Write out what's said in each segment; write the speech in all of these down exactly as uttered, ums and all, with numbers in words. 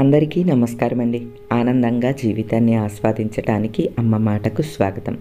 అందరికీ నమస్కారం అండి. ఆనందంగా జీవితాన్ని ఆస్వాదించడానికి అమ్మ మాటకు స్వాగతం.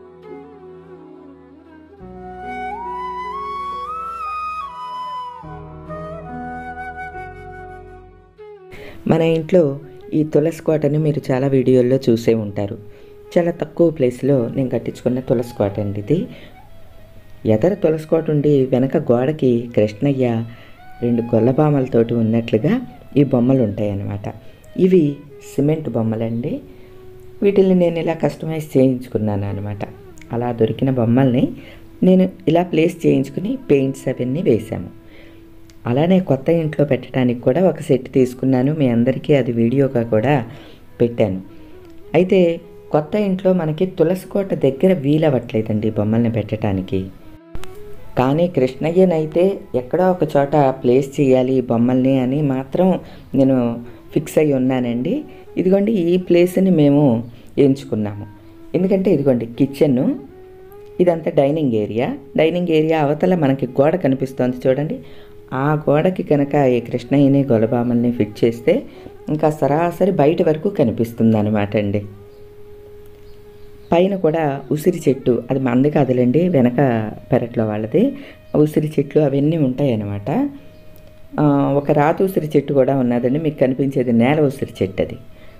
మన ఇంట్లో ఈ తులసి కోటని మీరు చాలా వీడియోల్లో చూసే ఉంటారు. చాలా తక్కువ ప్లేస్లో నేను కట్టించుకున్న తులసి కోట అండి ఇది. ఎదర తులసి కోట ఉండి వెనక గోడకి కృష్ణయ్య రెండు గొల్లబామలతోటి ఉన్నట్లుగా ఈ బొమ్మలు ఉంటాయన్నమాట. ఇవి సిమెంట్ బొమ్మలండి. వీటిని నేను ఇలా కస్టమైజ్ చేయించుకున్నాను అనమాట. అలా దొరికిన బొమ్మల్ని నేను ఇలా ప్లేస్ చేయించుకుని పెయింట్స్ అవన్నీ వేశాము. అలానే కొత్త ఇంట్లో పెట్టడానికి కూడా ఒక సెట్ తీసుకున్నాను. మీ అందరికీ అది వీడియోగా కూడా పెట్టాను. అయితే కొత్త ఇంట్లో మనకి తులసి కోట దగ్గర వీలవ్వట్లేదండి బొమ్మల్ని పెట్టడానికి. కానీ కృష్ణయ్యనైతే ఎక్కడో ఒక చోట ప్లేస్ చేయాలి ఈ బొమ్మల్ని అని మాత్రం నేను ఫిక్స్ అయ్యి ఉన్నానండి. ఇదిగోండి ఈ ప్లేస్ని మేము ఎంచుకున్నాము. ఎందుకంటే ఇదిగోండి కిచెన్, ఇదంతా డైనింగ్ ఏరియా. డైనింగ్ ఏరియా అవతల మనకి గోడ కనిపిస్తోంది చూడండి. ఆ గోడకి కనుక ఈ కృష్ణయ్యని గొల్లబామల్ని ఫిట్ చేస్తే ఇంకా సరాసరి బయట వరకు కనిపిస్తుంది అనమాట అండి. పైన కూడా ఉసిరి చెట్టు, అది మంది కాదులేండి, వెనక పెరట్లో వాళ్ళది. ఉసిరి చెట్లు అవన్నీ ఉంటాయి అన్నమాట. ఒక రాతి ఉసిరి చెట్టు కూడా ఉన్నదండి, మీకు కనిపించేది నేల ఉసిరి చెట్టు అది.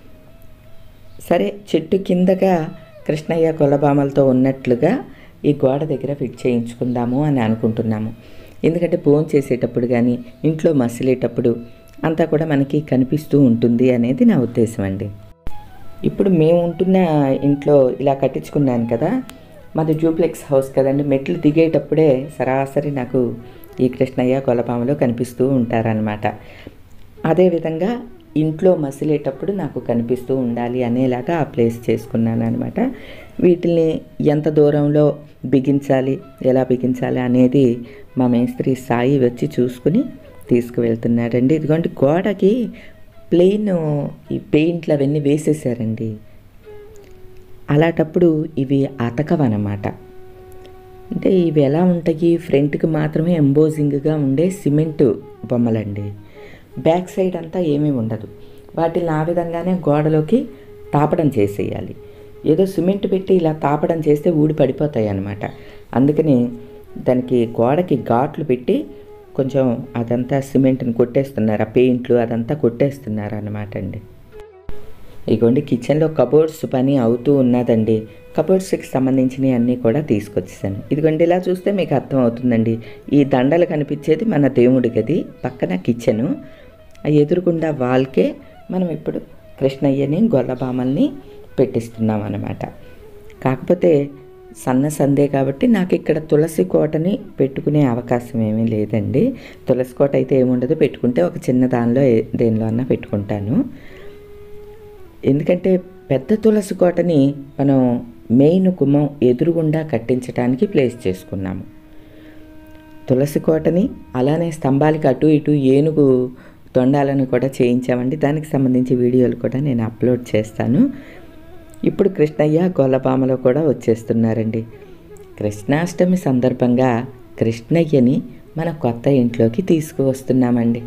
సరే, చెట్టు కిందగా కృష్ణయ్య గొల్లబామలతో ఉన్నట్లుగా ఈ గోడ దగ్గర ఫిట్ చేయించుకుందాము అని అనుకుంటున్నాము. ఎందుకంటే భోజనం చేసేటప్పుడు కానీ ఇంట్లో మసిలేటప్పుడు అంతా కూడా మనకి కనిపిస్తూ ఉంటుంది అనేది నా ఉద్దేశం అండి. ఇప్పుడు మేము ఉంటున్న ఇంట్లో ఇలా కట్టించుకున్నాను కదా, మాది డూప్లెక్స్ హౌస్ కదండి. మెట్లు దిగేటప్పుడే సరాసరి నాకు ఈ కృష్ణయ్య గొల్లబామలు కనిపిస్తూ ఉంటారనమాట. అదేవిధంగా ఇంట్లో మసిలేటప్పుడు నాకు కనిపిస్తూ ఉండాలి అనేలాగా ఆ ప్లేస్ చేసుకున్నాను అనమాట. వీటిని ఎంత దూరంలో బిగించాలి, ఎలా బిగించాలి అనేది మా మేస్త్రి సాయి వచ్చి చూసుకుని తీసుకువెళ్తున్నాడండి. ఇదిగోండి గోడకి ప్లెయిన్ ఈ పెయింట్లు అవన్నీ వేసేసారండి. అలాంటప్పుడు ఇవి అతకవన్నమాట. అంటే ఇవి ఎలా ఉంటాయి, ఫ్రంట్కి మాత్రమే ఎంబోజింగ్గా ఉండే సిమెంటు బొమ్మలండి. బ్యాక్ సైడ్ అంతా ఏమీ ఉండదు. వాటిని ఆ విధంగానే గోడలోకి తాపడం చేసేయాలి. ఏదో సిమెంట్ పెట్టి ఇలా తాపడం చేస్తే ఊడి పడిపోతాయి అన్నమాట. అందుకని దానికి గోడకి ఘాట్లు పెట్టి కొంచెం అదంతా సిమెంట్ని కొట్టేస్తున్నారు, ఆ పెయింట్లు అదంతా కొట్టేస్తున్నారు అన్నమాట అండి. ఇదిగోండి కిచెన్లో కబోర్డ్స్ పని అవుతూ ఉన్నదండి. కబోర్డ్స్కి సంబంధించినవి అన్నీ కూడా తీసుకొచ్చేసాను. ఇదిగోండి ఇలా చూస్తే మీకు అర్థం అవుతుందండి. ఈ దండలు కనిపించేది మన దేవుడి గది, పక్కన కిచెను. ఆ ఎదురుగుండా వాల్కే మనం ఇప్పుడు కృష్ణయ్యని గొల్లబామల్ని పెట్టిస్తున్నాం అన్నమాట. కాకపోతే సన్న సందే కాబట్టి నాకు ఇక్కడ తులసి కోటని పెట్టుకునే అవకాశం ఏమీ లేదండి. తులసి కోట అయితే ఏముండదు, పెట్టుకుంటే ఒక చిన్న దానిలో దేనిలో అన్నా పెట్టుకుంటాను. ఎందుకంటే పెద్ద తులసి కోటని మనం మెయిన్ గుమ్మం ఎదురుగుండా కట్టించడానికి ప్లేస్ చేసుకున్నాము. తులసి కోటని అలానే స్తంభాలకి అటు ఇటు ఏనుగు తొండాలను కూడా చేయించామండి. దానికి సంబంధించి వీడియోలు కూడా నేను అప్లోడ్ చేస్తాను. ఇప్పుడు కృష్ణయ్య గొల్లబామలో కూడా వచ్చేస్తున్నారండి. కృష్ణాష్టమి సందర్భంగా కృష్ణయ్యని మన కొత్త ఇంట్లోకి తీసుకువస్తున్నామండి.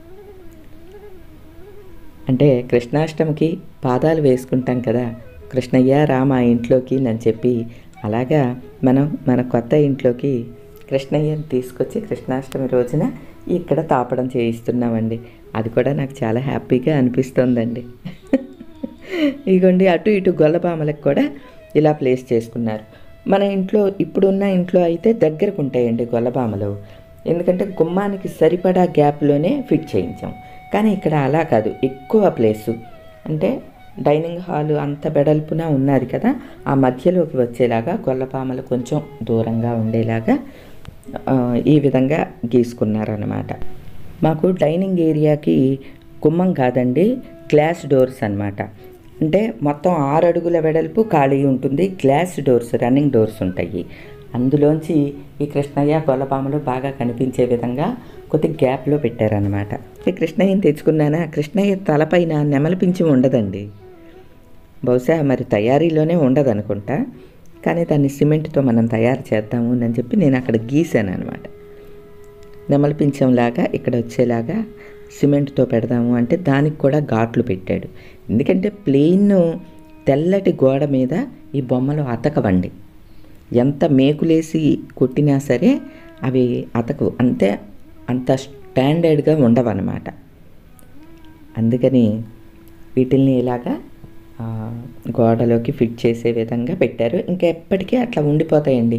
అంటే కృష్ణాష్టమికి పాదాలు వేసుకుంటాం కదా, కృష్ణయ్య రా మా ఇంట్లోకి అని చెప్పి, అలాగా మనం మన కొత్త ఇంట్లోకి కృష్ణయ్యని తీసుకొచ్చి కృష్ణాష్టమి రోజున ఇక్కడ తాపడం చేయిస్తున్నామండి. అది కూడా నాకు చాలా హ్యాపీగా అనిపిస్తుందండి. ఇదిగోండి అటు ఇటు గొల్లబామలకు కూడా ఇలా ప్లేస్ చేసుకున్నారు. మన ఇంట్లో ఇప్పుడున్న ఇంట్లో అయితే దగ్గరకు ఉంటాయండి గొల్లబామలు. ఎందుకంటే గుమ్మానికి సరిపడా గ్యాప్లోనే ఫిట్ చేయించాం. కానీ ఇక్కడ అలా కాదు, ఎక్కువ ప్లేసు. అంటే డైనింగ్ హాలు అంత వెడల్పున ఉన్నది కదా, ఆ మధ్యలోకి వచ్చేలాగా గొల్లబామలు కొంచెం దూరంగా ఉండేలాగా ఈ విధంగా గీసుకున్నారన్నమాట. మాకు డైనింగ్ ఏరియాకి గుమ్మం కాదండి, గ్లాస్ డోర్స్ అన్నమాట. అంటే మొత్తం ఆరు అడుగుల వెడల్పు ఖాళీ ఉంటుంది. గ్లాస్ డోర్స్, రన్నింగ్ డోర్స్ ఉంటాయి. అందులోంచి ఈ కృష్ణయ్య గొల్లబామలు బాగా కనిపించే విధంగా కొద్ది గ్యాప్లో పెట్టారనమాట. ఈ కృష్ణయ్యని తెచ్చుకున్నానా, కృష్ణయ్య తలపైన నెమలి పింఛం ఉండదండి. బహుశా మరి తయారీలోనే ఉండదు అనుకుంటా. కానీ దాన్ని సిమెంట్తో మనం తయారు చేద్దాము అని చెప్పి నేను అక్కడ గీసాను అనమాట. నెమలి పింఛంలాగా ఇక్కడ వచ్చేలాగా సిమెంట్తో పెడదాము అంటే దానికి కూడా ఘాట్లు పెట్టాడు. ఎందుకంటే ప్లెయిన్ తెల్లటి గోడ మీద ఈ బొమ్మలు అతకవండి. ఎంత మేకులేసి కొట్టినా సరే అవి అతకవు, అంతే అంత స్టాండర్డ్గా ఉండవన్నమాట. అందుకని వీటిల్ని ఇలాగా గోడలోకి ఫిట్ చేసే విధంగా పెట్టారు. ఇంకా ఎప్పటికీ అట్లా ఉండిపోతాయండి.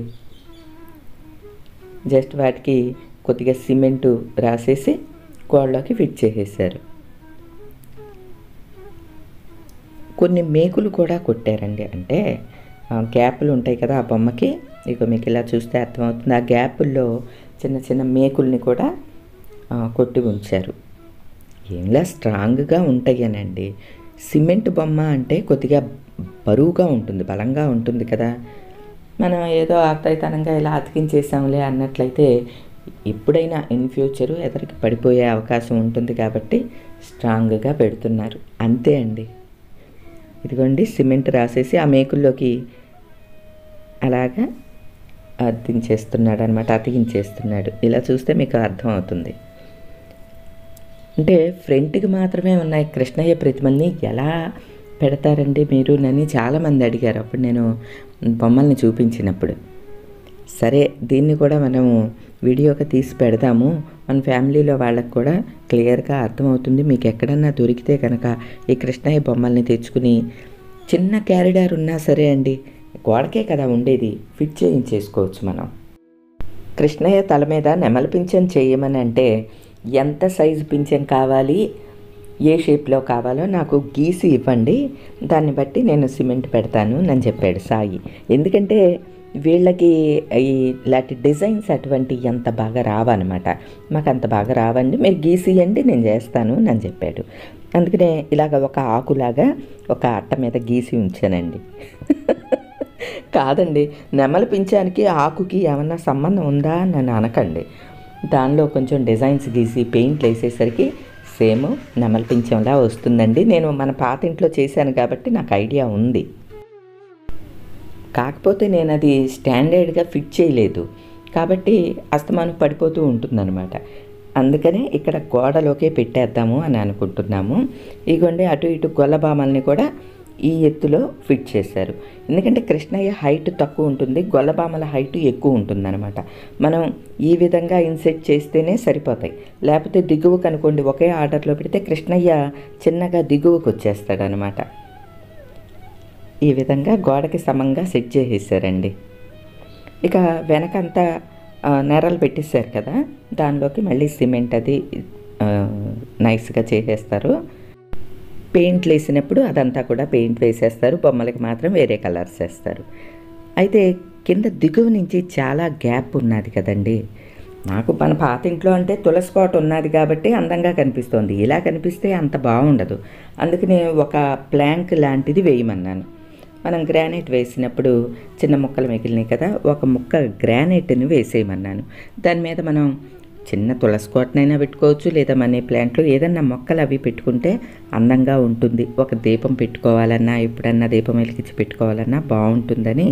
జస్ట్ వాటికి కొద్దిగా సిమెంటు రాసేసి గోడలోకి ఫిట్ చేసేసారు. కొన్ని మేకులు కూడా కొట్టారండి. అంటే గ్యాపులు ఉంటాయి కదా ఆ బొమ్మకి, ఇక మీకు ఇలా చూస్తే అర్థమవుతుంది. ఆ గ్యాపుల్లో చిన్న చిన్న మేకుల్ని కూడా కొట్టి ఉంచారు. ఏంలా స్ట్రాంగ్గా ఉంటాయనండి. సిమెంట్ బొమ్మ అంటే కొద్దిగా బరువుగా ఉంటుంది, బలంగా ఉంటుంది కదా. మనం ఏదో ఆప్తాయితనంగా ఇలా అతికించేసాంలే అన్నట్లయితే ఎప్పుడైనా ఇన్ ఫ్యూచరు ఎదరికి పడిపోయే అవకాశం ఉంటుంది కాబట్టి స్ట్రాంగ్గా పెడుతున్నారు, అంతే అండి. ఇదిగోండి సిమెంట్ రాసేసి ఆ మేకుల్లోకి అలాగా అతికించేస్తున్నాడు అనమాట, అతికించేస్తున్నాడు. ఇలా చూస్తే మీకు అర్థమవుతుంది. అంటే ఫ్రంట్కి మాత్రమే ఉన్నాయి కృష్ణయ్య ప్రతిమల్ని ఎలా పెడతారండి మీరు నని చాలామంది అడిగారు అప్పుడు నేను బొమ్మల్ని చూపించినప్పుడు. సరే దీన్ని కూడా మనము వీడియోగా తీసి పెడదాము, మన ఫ్యామిలీలో వాళ్ళకు కూడా క్లియర్గా అర్థమవుతుంది. మీకు ఎక్కడన్నా దొరికితే కనుక ఈ కృష్ణయ్య బొమ్మల్ని తెచ్చుకుని చిన్న క్యారిడార్ ఉన్నా సరే అండి, గోడకే కదా ఉండేది, ఫిట్ చేయించేసుకోవచ్చు మనం. కృష్ణయ్య తల మీద నెమలి పింఛన్ చేయమని అంటే ఎంత సైజు పింఛన్ కావాలి, ఏ షేప్లో కావాలో నాకు గీసి ఇవ్వండి, దాన్ని బట్టి నేను సిమెంట్ పెడతాను అని చెప్పాడు సాయి. ఎందుకంటే వీళ్ళకి ఈ ఇలాంటి డిజైన్స్ అటువంటి అంత బాగా రావన్నమాట. మాకు అంత బాగా రావండి, మీరు గీసి ఇవ్వండి నేను చేస్తాను అని చెప్పాడు. అందుకనే ఇలాగ ఒక ఆకులాగా ఒక అట్ట మీద గీసి ఉంచానండి. కాదండి, నెమలి పింఛానికి ఆకుకి ఏమన్నా సంబంధం ఉందా అని అనకండి. దానిలో కొంచెం డిజైన్స్ గీసి పెయింట్లు వేసేసరికి సేమ్ నెమలి పింఛంలా వస్తుందండి. నేను మన పాత ఇంట్లో చేశాను కాబట్టి నాకు ఐడియా ఉంది. కాకపోతే నేను అది స్టాండర్డ్గా ఫిట్ చేయలేదు కాబట్టి అస్తమానం పడిపోతూ ఉంటుందన్నమాట. అందుకనే ఇక్కడ గోడలోకే పెట్టేద్దాము అని అనుకుంటున్నాము. ఇగోండి అటు ఇటు గొల్లబామల్ని కూడా ఈ ఎత్తులో ఫిట్ చేశారు. ఎందుకంటే కృష్ణయ్య హైట్ తక్కువ ఉంటుంది, గొల్లబామల హైట్ ఎక్కువ ఉంటుందన్నమాట. మనం ఈ విధంగా ఇన్సెట్ చేస్తేనే సరిపోతాయి. లేకపోతే దిగువకు అనుకోండి ఒకే ఆర్డర్లో పెడితే కృష్ణయ్య చిన్నగా దిగువకు వచ్చేస్తాడు అనమాట. ఈ విధంగా గోడకి సమంగా సెట్ చేసేసారండి. ఇక వెనకంతా నెరలు పెట్టేశారు కదా, దానిలోకి మళ్ళీ సిమెంట్ అది నైస్గా చేసేస్తారు. పెయింట్లు వేసినప్పుడు అదంతా కూడా పెయింట్ వేసేస్తారు, బొమ్మలకి మాత్రం వేరే కలర్స్ వేస్తారు. అయితే కింద దిగువ నుంచి చాలా గ్యాప్ ఉన్నది కదండి. నాకు మన పాత ఇంట్లో అంటే తులసి కోట ఉన్నది కాబట్టి అందంగా కనిపిస్తోంది, ఇలా కనిపిస్తే అంత బాగుండదు. అందుకని ఒక ప్లాంక్ లాంటిది వేయమన్నాను. మనం గ్రానైట్ వేసినప్పుడు చిన్న ముక్కలు మిగిలినాయి కదా, ఒక ముక్క గ్రానైట్ని వేసేయమన్నాను. దాని మీద మనం చిన్న తులసి కోటనైనా పెట్టుకోవచ్చు, లేదా మనీ ప్లాంట్లు ఏదన్నా మొక్కలు అవి పెట్టుకుంటే అందంగా ఉంటుంది. ఒక దీపం పెట్టుకోవాలన్నా ఎప్పుడన్నా దీపం వెలిగించి పెట్టుకోవాలన్నా బాగుంటుందని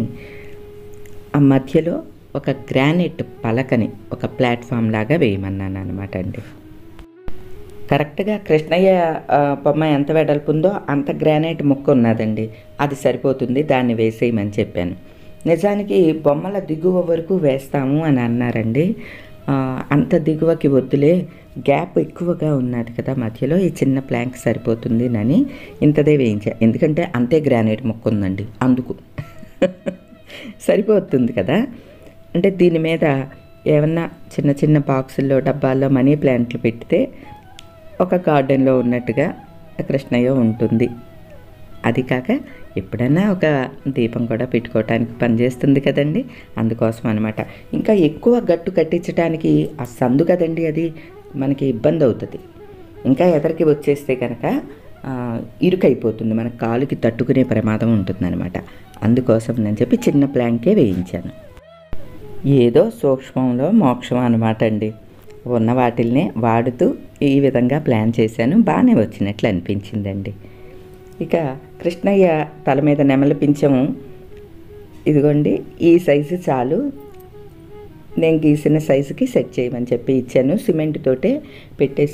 ఆ మధ్యలో ఒక గ్రానైట్ పలకని ఒక ప్లాట్ఫామ్ లాగా వేయమన్నాను అనమాట అండి. కరెక్ట్గా కృష్ణయ్య బొమ్మ ఎంత వెడల్పు ఉందో అంత గ్రానైట్ ముక్క ఉన్నదండి, అది సరిపోతుంది, దాన్ని వేసేయమని చెప్పాను. నిజానికి బొమ్మల దిగువ వరకు వేస్తాము అని అన్నారండి. అంత దిగువకి వద్దులే, గ్యాప్ ఎక్కువగా ఉన్నది కదా మధ్యలో, ఈ చిన్న ప్లాంక్ సరిపోతుంది అని ఇంతదే వేయించా. ఎందుకంటే అంతే గ్రానైట్ ముక్క ఉందండి, అందుకు సరిపోతుంది కదా. అంటే దీని మీద ఏమన్నా చిన్న చిన్న బాక్సుల్లో డబ్బాల్లో మనీ ప్లాంట్లు పెడితే ఒక గార్డెన్లో ఉన్నట్టుగా కృష్ణయ్య ఉంటుంది. అది కాక ఎప్పుడన్నా ఒక దీపం కూడా పెట్టుకోవటానికి పనిచేస్తుంది కదండి, అందుకోసం అనమాట. ఇంకా ఎక్కువ గట్టు కట్టించడానికి ఆ సందు కదండి, అది మనకి ఇబ్బంది అవుతుంది. ఇంకా ఎదరికి వచ్చేస్తే కనుక ఇరుకైపోతుంది, మన కాలుకి తట్టుకునే ప్రమాదం ఉంటుందన్నమాట. అందుకోసం నేను చెప్పి చిన్న ప్లాంకే వేయించాను. ఏదో సూక్ష్మంలో మోక్షం అనమాట అండి. ఉన్న వాటిల్నే వాడుతూ ఈ విధంగా ప్లాన్ చేశాను, బాగానే వచ్చినట్లు అనిపించిందండి. ఇక కృష్ణయ్య తల మీద నెమలి పింఛము ఇదిగోండి, ఈ సైజు చాలు, నేను గీసిన సైజుకి సెట్ చేయమని చెప్పి ఇచ్చాను. సిమెంట్ తోటే పెట్టేసి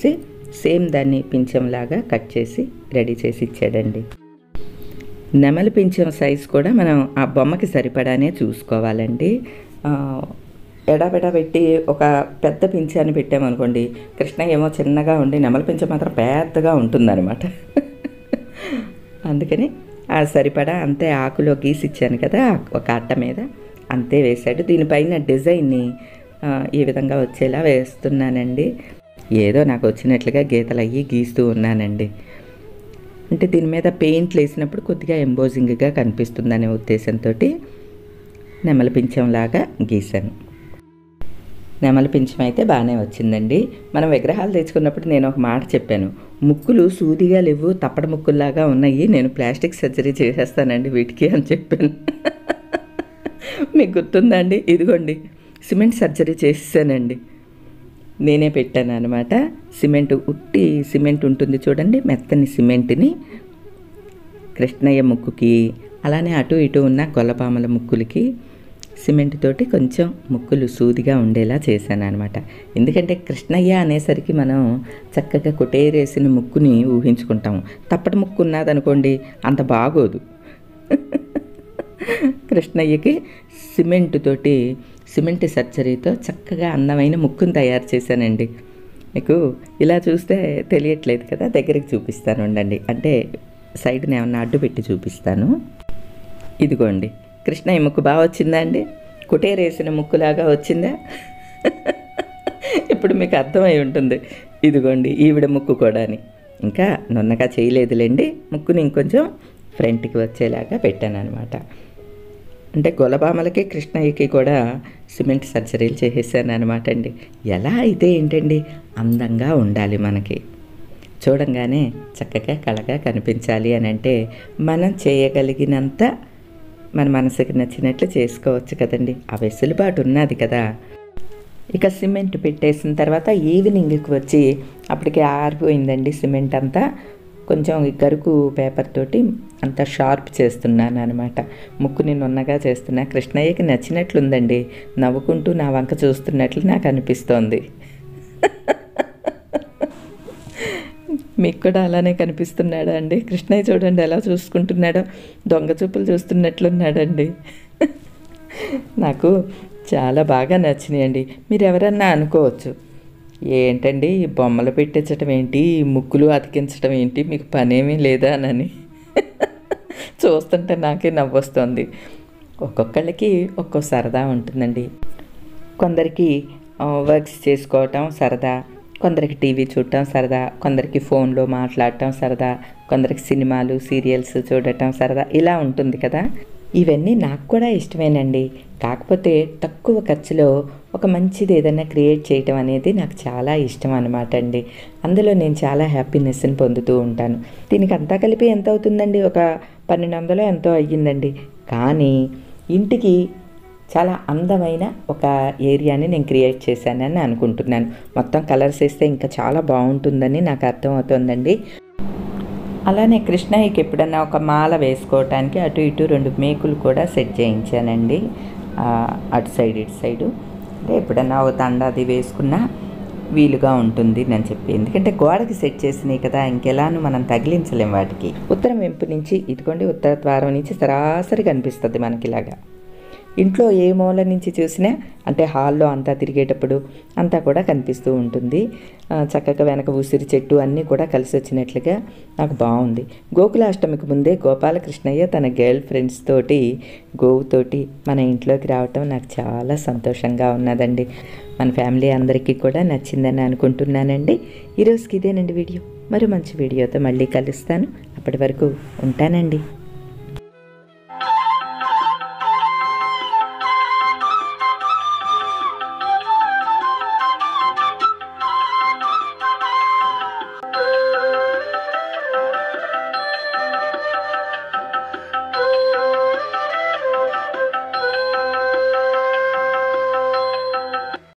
సేమ్ దాన్ని పింఛంలాగా కట్ చేసి రెడీ చేసి ఇచ్చాడండి. నెమలి పింఛం సైజు కూడా మనం ఆ బొమ్మకి సరిపడానే చూసుకోవాలండి. ఎడాపెడా పెట్టి ఒక పెద్ద పింఛాన్ని పెట్టామనుకోండి, కృష్ణ ఏమో చిన్నగా ఉండి నెమలి పింఛం మాత్రం పెద్దగా ఉంటుందన్నమాట. అందుకని ఆ సరిపడా అంతే ఆకులో గీసి ఇచ్చాను కదా ఒక అట్ట మీద, అంతే వేశాడు. దీనిపైన డిజైన్ని ఈ విధంగా వచ్చేలా వేస్తున్నానండి. ఏదో నాకు వచ్చినట్లుగా గీతలు అయ్యి గీస్తూ ఉన్నానండి. అంటే దీని మీద పెయింట్లు వేసినప్పుడు కొద్దిగా ఎంబోజింగ్గా కనిపిస్తుందనే ఉద్దేశంతో నెమలి పింఛంలాగా గీశాను. నెమలి పింఛం అయితే బాగానే వచ్చిందండి. మనం విగ్రహాలు తెచ్చుకున్నప్పుడు నేను ఒక మాట చెప్పాను, ముక్కులు సూదిగా లేవు, తప్పడ ముక్కుల్లాగా ఉన్నాయి, నేను ప్లాస్టిక్ సర్జరీ చేసేస్తానండి వీటికి అని చెప్పాను. మీకు గుర్తుందా అండి? ఇదిగోండి సిమెంట్ సర్జరీ చేసేసానండి. నేనే పెట్టాను అనమాట. సిమెంట్, ఉట్టి సిమెంట్ ఉంటుంది చూడండి, మెత్తని సిమెంట్ని కృష్ణయ్య ముక్కుకి, అలానే అటు ఇటు ఉన్న గొల్లపామల ముక్కులకి సిమెంట్ తోటి కొంచెం ముక్కులు సూదిగా ఉండేలా చేశాను అనమాట. ఎందుకంటే కృష్ణయ్య అనేసరికి మనం చక్కగా కుటేరేసిన ముక్కుని ఊహించుకుంటాము. తప్పటి ముక్కు ఉన్నదనుకోండి అంత బాగోదు. కృష్ణయ్యకి సిమెంట్ తోటి, సిమెంట్ సర్జరీతో చక్కగా అందమైన ముక్కును తయారు చేశానండి. మీకు ఇలా చూస్తే తెలియట్లేదు కదా, దగ్గరికి చూపిస్తాను ఉండండి. అంటే సైడ్ని ఏమన్నా అడ్డు పెట్టి చూపిస్తాను. ఇదిగోండి కృష్ణయ్య ముక్కు బాగా వచ్చిందా అండి? కుటేరేసిన ముక్కులాగా వచ్చిందా? ఇప్పుడు మీకు అర్థమై ఉంటుంది. ఇదిగోండి ఈవిడ ముక్కు కూడాని ఇంకా నున్నగా చేయలేదులేండి, ముక్కుని ఇంకొంచెం ఫ్రంట్కి వచ్చేలాగా పెట్టాను అనమాట. అంటే గొల్లబామలకి కృష్ణయ్యకి కూడా సిమెంట్ సర్జరీలు చేసేసాను అనమాట అండి. ఎలా అయితే ఏంటండి, అందంగా ఉండాలి, మనకి చూడంగానే చక్కగా కళగా కనిపించాలి అని అంటే మనం చేయగలిగినంత మన మనసుకి నచ్చినట్లు చేసుకోవచ్చు కదండి. ఆ వెసులుబాటు ఉన్నది కదా. ఇక సిమెంట్ పెట్టేసిన తర్వాత ఈవినింగ్కి వచ్చి అప్పటికే ఆరిపోయిందండి సిమెంట్ అంతా. కొంచెం గరుకు పేపర్ తోటి అంతా షార్ప్ చేస్తున్నాను అనమాట. ముక్కుని నున్నగా చేస్తున్నా. కృష్ణయ్యకి నచ్చినట్లుందండి, నవ్వుకుంటూ నా వంక చూస్తున్నట్లు నాకు అనిపిస్తోంది. మీకు కూడా అలానే కనిపిస్తున్నాడా అండి? కృష్ణయ్య చూడండి ఎలా చూసుకుంటున్నాడో, దొంగ చూపులు చూస్తున్నట్లున్నాడండి. నాకు చాలా బాగా నచ్చినాయండి. మీరు ఎవరన్నా అనుకోవచ్చు, ఏంటండి ఈ బొమ్మలు పెట్టించడం ఏంటి, ముక్కులు అతికించడం ఏంటి, మీకు పనేమీ లేదా అని. చూస్తుంటే నాకే నవ్వొస్తుంది. ఒక్కొక్కళ్ళకి ఒక్కో సరదా ఉంటుందండి. కొందరికి వర్క్స్ చేసుకోవటం సరదా, కొందరికి టీవీ చూడటం సరదా, కొందరికి ఫోన్లో మాట్లాడటం సరదా, కొందరికి సినిమాలు సీరియల్స్ చూడటం సరదా, ఇలా ఉంటుంది కదా. ఇవన్నీ నాకు కూడా ఇష్టమేనండి. కాకపోతే తక్కువ ఖర్చులో ఒక మంచిది ఏదైనా క్రియేట్ చేయటం అనేది నాకు చాలా ఇష్టం అనమాట అండి. అందులో నేను చాలా హ్యాపీనెస్ని పొందుతూ ఉంటాను. దీనికి అంతా కలిపి ఎంత అవుతుందండి? ఒక పన్నెండు వందలు ఎంతో అయ్యిందండి. కానీ ఇంటికి చాలా అందమైన ఒక ఏరియాని నేను క్రియేట్ చేశానని అనుకుంటున్నాను. మొత్తం కలర్స్ వేస్తే ఇంకా చాలా బాగుంటుందని నాకు అర్థమవుతుందండి. అలానే కృష్ణయ్యకి ఎప్పుడన్నా ఒక మాల వేసుకోవటానికి అటు ఇటు రెండు మేకులు కూడా సెట్ చేయించానండి. అటు సైడ్ ఇటు సైడు, అంటే ఎప్పుడన్నా ఒక దండ అది వేసుకున్నా వీలుగా ఉంటుంది అని చెప్పి. ఎందుకంటే గోడకి సెట్ చేసినాయి కదా, ఇంకెలాను మనం తగిలించలేం వాటికి. ఉత్తరం వెంపు నుంచి ఇదిగోండి ఉత్తర ద్వారం నుంచి సరాసరి కనిపిస్తుంది మనకి ఇలాగా. ఇంట్లో ఏ మూల నుంచి చూసినా అంటే హాల్లో అంతా తిరిగేటప్పుడు అంతా కూడా కనిపిస్తూ ఉంటుంది. చక్కగా వెనక ఉసిరి చెట్టు అన్నీ కూడా కలిసి వచ్చినట్లుగా నాకు బాగుంది. గోకులాష్టమికి ముందే గోపాలకృష్ణయ్య తన గర్ల్ ఫ్రెండ్స్ తోటి గోవుతోటి మన ఇంట్లోకి రావటం నాకు చాలా సంతోషంగా ఉన్నదండి. మన ఫ్యామిలీ అందరికీ కూడా నచ్చిందని అనుకుంటున్నానండి. ఈరోజుకి ఇదేనండి వీడియో. మరి మంచి వీడియోతో మళ్ళీ కలుస్తాను. అప్పటి వరకు ఉంటానండి.